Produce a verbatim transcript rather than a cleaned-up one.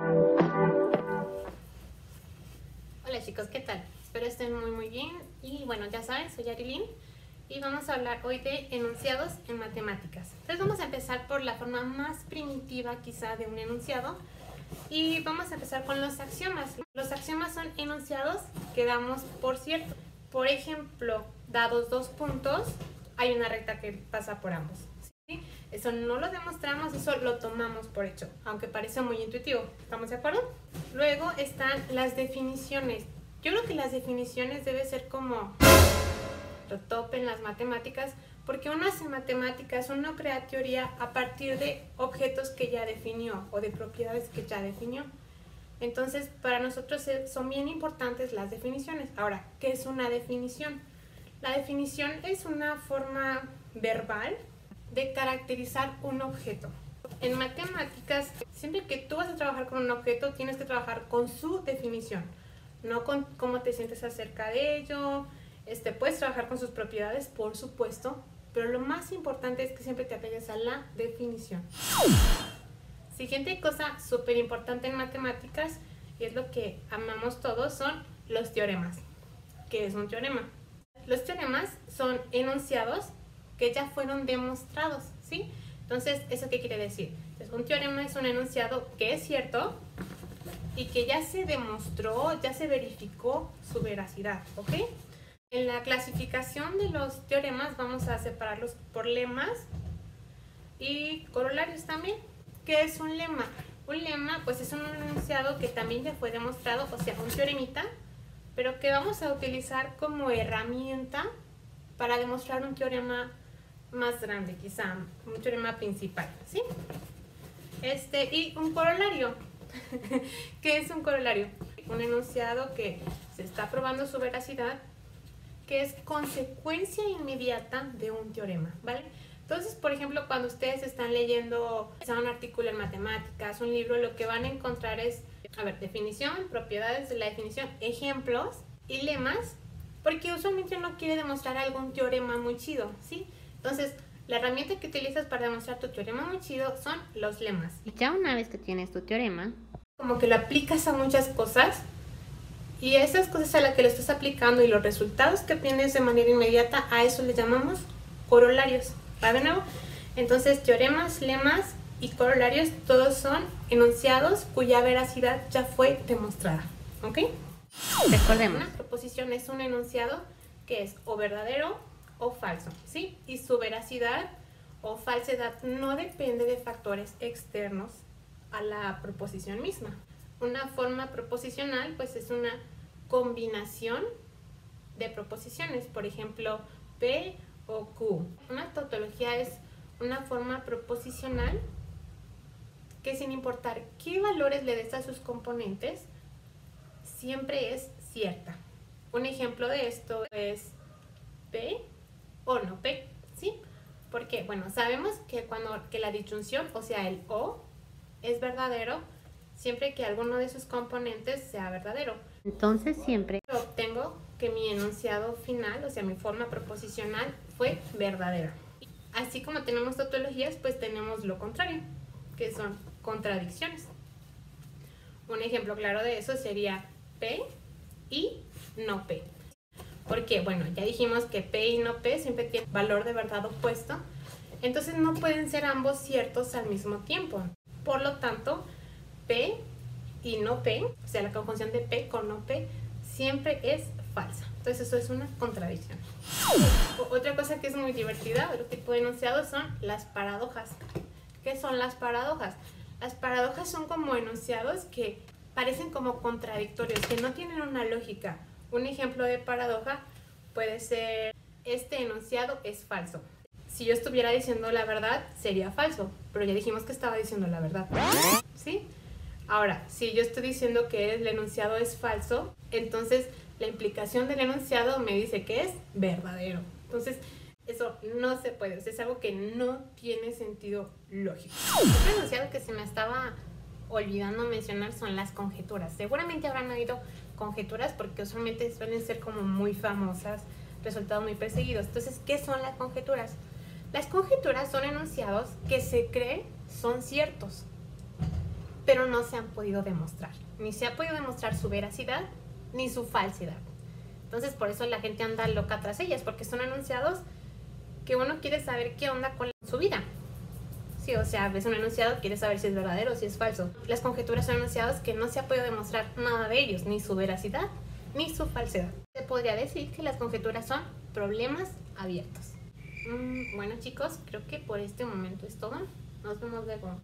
Hola chicos, ¿qué tal? Espero estén muy muy bien y bueno, ya saben, soy Arilyn y vamos a hablar hoy de enunciados en matemáticas. Entonces vamos a empezar por la forma más primitiva quizá de un enunciado y vamos a empezar con los axiomas. Los axiomas son enunciados que damos por cierto. Por ejemplo, dados dos puntos, hay una recta que pasa por ambos. ¿Sí? Eso no lo demostramos, eso lo tomamos por hecho, aunque parece muy intuitivo. ¿Estamos de acuerdo? Luego están las definiciones. Yo creo que las definiciones debe ser como lo top en las matemáticas, porque uno hace matemáticas, uno crea teoría a partir de objetos que ya definió o de propiedades que ya definió. Entonces, para nosotros son bien importantes las definiciones. Ahora, ¿qué es una definición? La definición es una forma verbal de caracterizar un objeto. En matemáticas, siempre que tú vas a trabajar con un objeto, tienes que trabajar con su definición, no con cómo te sientes acerca de ello. Este, puedes trabajar con sus propiedades, por supuesto, pero lo más importante es que siempre te apegues a la definición. Siguiente cosa súper importante en matemáticas, y es lo que amamos todos, son los teoremas. ¿Qué es un teorema? Los teoremas son enunciados que ya fueron demostrados, ¿sí? Entonces, ¿eso qué quiere decir? Entonces, un teorema es un enunciado que es cierto y que ya se demostró, ya se verificó su veracidad, ¿ok? En la clasificación de los teoremas vamos a separarlos por lemas y corolarios también. ¿Qué es un lema? Un lema pues es un enunciado que también ya fue demostrado, o sea, un teoremita, pero que vamos a utilizar como herramienta para demostrar un teorema más grande, quizá un teorema principal, ¿sí? Este, y un corolario. ¿Qué es un corolario? Un enunciado que se está probando su veracidad, que es consecuencia inmediata de un teorema, ¿vale? Entonces, por ejemplo, cuando ustedes están leyendo un artículo en matemáticas, un libro, lo que van a encontrar es, a ver, definición, propiedades de la definición, ejemplos y lemas, porque usualmente uno quiere demostrar algún teorema muy chido, ¿sí? Entonces, la herramienta que utilizas para demostrar tu teorema muy chido son los lemas. Y ya una vez que tienes tu teorema, como que lo aplicas a muchas cosas, y esas cosas a las que lo estás aplicando y los resultados que obtienes de manera inmediata, a eso le llamamos corolarios. ¿Va de nuevo? Entonces, teoremas, lemas y corolarios, todos son enunciados cuya veracidad ya fue demostrada. ¿Ok? recordemos, Una proposición es un enunciado que es o verdadero o falso, ¿sí? Y su veracidad o falsedad no depende de factores externos a la proposición misma. Una forma proposicional, pues, es una combinación de proposiciones, por ejemplo, P o Q. Una tautología es una forma proposicional que, sin importar qué valores le des a sus componentes, siempre es cierta. Un ejemplo de esto es P o no P, ¿sí? Porque, bueno, sabemos que cuando que la disyunción, o sea, el O, es verdadero siempre que alguno de sus componentes sea verdadero. entonces siempre Obtengo que mi enunciado final, o sea, mi forma proposicional, fue verdadera. Así como tenemos tautologías, pues tenemos lo contrario, que son contradicciones. Un ejemplo claro de eso sería P y no P. Porque, bueno, ya dijimos que P y no P siempre tienen valor de verdad opuesto, entonces no pueden ser ambos ciertos al mismo tiempo. Por lo tanto, P y no P, o sea, la conjunción de P con no P, siempre es falsa. Entonces eso es una contradicción. Otra cosa que es muy divertida, otro tipo de enunciados, son las paradojas. ¿Qué son las paradojas? Las paradojas son como enunciados que parecen como contradictorios, que no tienen una lógica. Un ejemplo de paradoja puede ser: este enunciado es falso. Si yo estuviera diciendo la verdad, sería falso, pero ya dijimos que estaba diciendo la verdad, ¿sí? Ahora, si yo estoy diciendo que el enunciado es falso, entonces la implicación del enunciado me dice que es verdadero. Entonces, eso no se puede, o sea, es algo que no tiene sentido lógico. Otro enunciado que se me estaba olvidando mencionar son las conjeturas. Seguramente habrán oído conjeturas porque usualmente suelen ser como muy famosas, resultados muy perseguidos. Entonces, ¿qué son las conjeturas? Las conjeturas son enunciados que se cree son ciertos. pero no se han podido demostrar. Ni se ha podido demostrar su veracidad ni su falsedad. Entonces por eso la gente anda loca tras ellas, porque son enunciados que uno quiere saber qué onda con su vida. Sí, o sea, ves un enunciado, quieres saber si es verdadero o si es falso. Las conjeturas son enunciados que no se ha podido demostrar nada de ellos, ni su veracidad ni su falsedad. Se podría decir que las conjeturas son problemas abiertos. Mm, bueno chicos, creo que por este momento es todo. Nos vemos luego.